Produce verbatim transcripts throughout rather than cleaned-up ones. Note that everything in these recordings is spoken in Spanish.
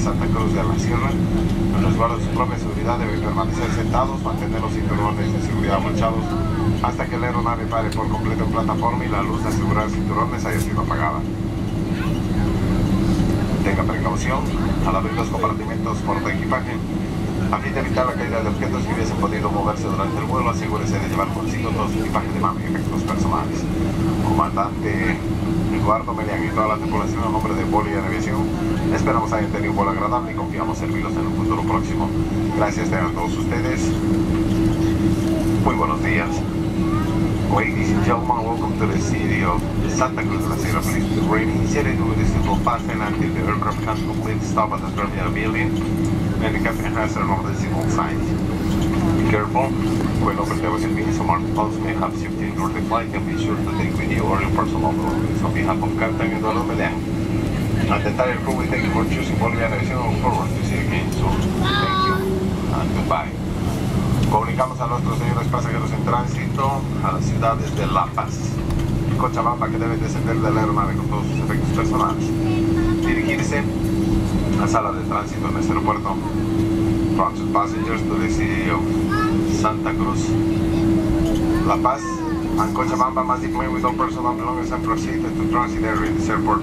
Santa Cruz de la Sierra. En resguardo de su propia seguridad deben permanecer sentados, mantener los cinturones de seguridad abrochados hasta que la aeronave pare por completo en plataforma y la luz de asegurar cinturones haya sido apagada. Tenga precaución al abrir los compartimentos porta equipaje. A fin de evitar la caída de objetos que hubiesen podido moverse durante el vuelo, asegúrese de llevar consigo todo su equipaje de mano y efectos personales. Comandante Eduardo Melián y toda la tripulación a nombre de Bolivia Aviación, esperamos hayan tenido un vuelo agradable y confiamos servirlos en un futuro próximo. Gracias a todos ustedes. Muy buenos días. Ladies and gentlemen, welcome to the city of Santa Cruz de la Sierra. Please remain seated with the seatbelt fastened until the aircraft has complete stop at the terminal building and the captain has turned on the seatbelt signs. Be careful. When overtaking the means, some articles may have safety during the flight, and be sure to take with you all your personal belongings. On behalf of Captain Eduardo Melián and the entire crew, we thank you for choosing Bolivia Aviación and look forward to see you again soon. Thank you and goodbye. Comunicamos a nuestros señores pasajeros en tránsito a las ciudades de La Paz y Cochabamba que deben descender de la aeronave con todos sus efectos personales. Dirigirse a la sala de tránsito en este aeropuerto. Transfer passengers to the city of Santa Cruz, La Paz, and Cochabamba must declare with all personal belongings and proceed to transit area in this airport.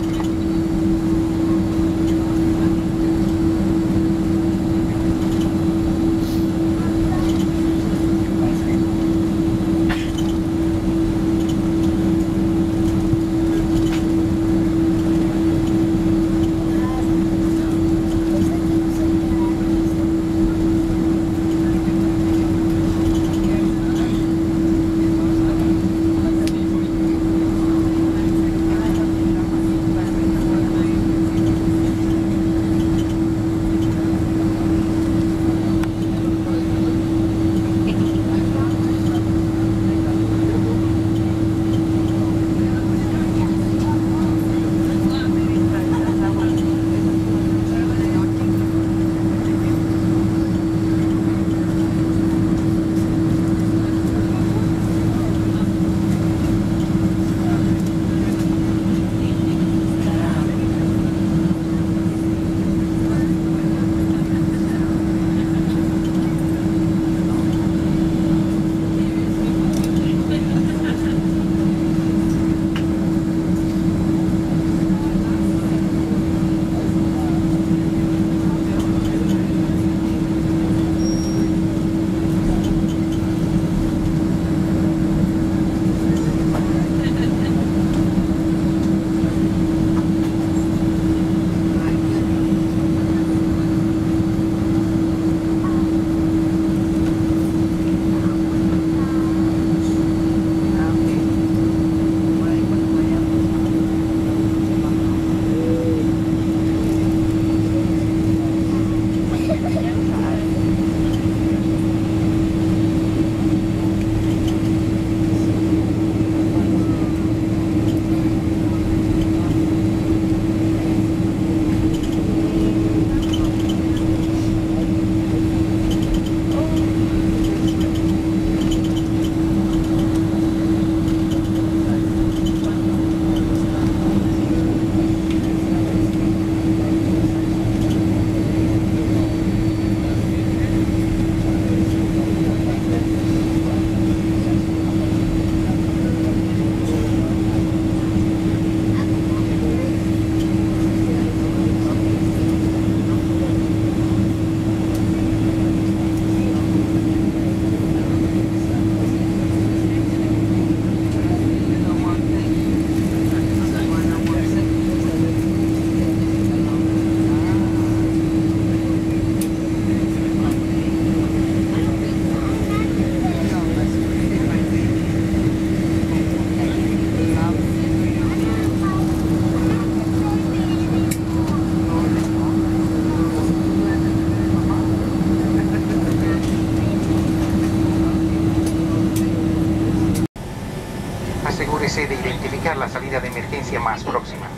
Asegúrese de identificar la salida de emergencia más próxima.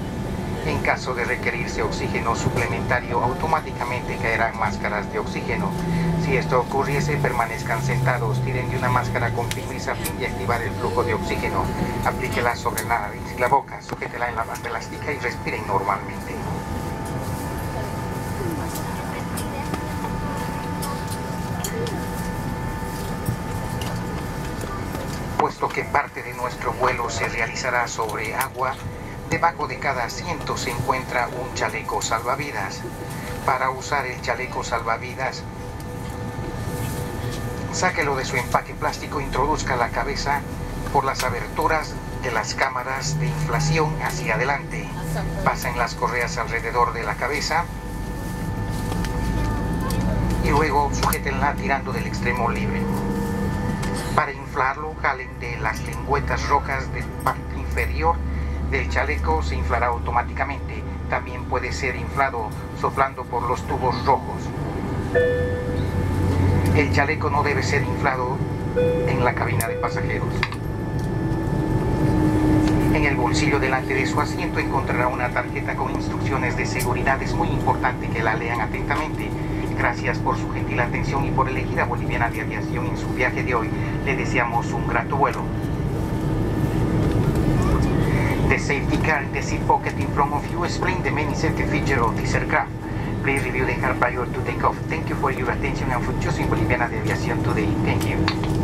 En caso de requerirse oxígeno suplementario, automáticamente caerán máscaras de oxígeno. Si esto ocurriese, permanezcan sentados, tiren de una máscara con firmeza a fin de activar el flujo de oxígeno. Aplíquela sobre la nariz y la boca, sujétela en la banda elástica y respiren normalmente. Puesto que parte de nuestro vuelo se realizará sobre agua, debajo de cada asiento se encuentra un chaleco salvavidas. Para usar el chaleco salvavidas, sáquelo de su empaque plástico, introduzca la cabeza por las aberturas de las cámaras de inflación hacia adelante. Pasen las correas alrededor de la cabeza y luego sujétenla tirando del extremo libre. Para inflarlo, jalen de las lengüetas rojas de parte inferior del chaleco, se inflará automáticamente. También puede ser inflado soplando por los tubos rojos. El chaleco no debe ser inflado en la cabina de pasajeros. En el bolsillo delante de su asiento encontrará una tarjeta con instrucciones de seguridad. Es muy importante que la lean atentamente. Gracias por su gentil atención y por elegir a Boliviana de Aviación en su viaje de hoy. Le deseamos un grato vuelo. The safety car in the seat pocket in front of you explain the many safety features of this aircraft. Please review the car prior to takeoff. Thank you for your attention and for choosing Boliviana de Aviación today. Thank you.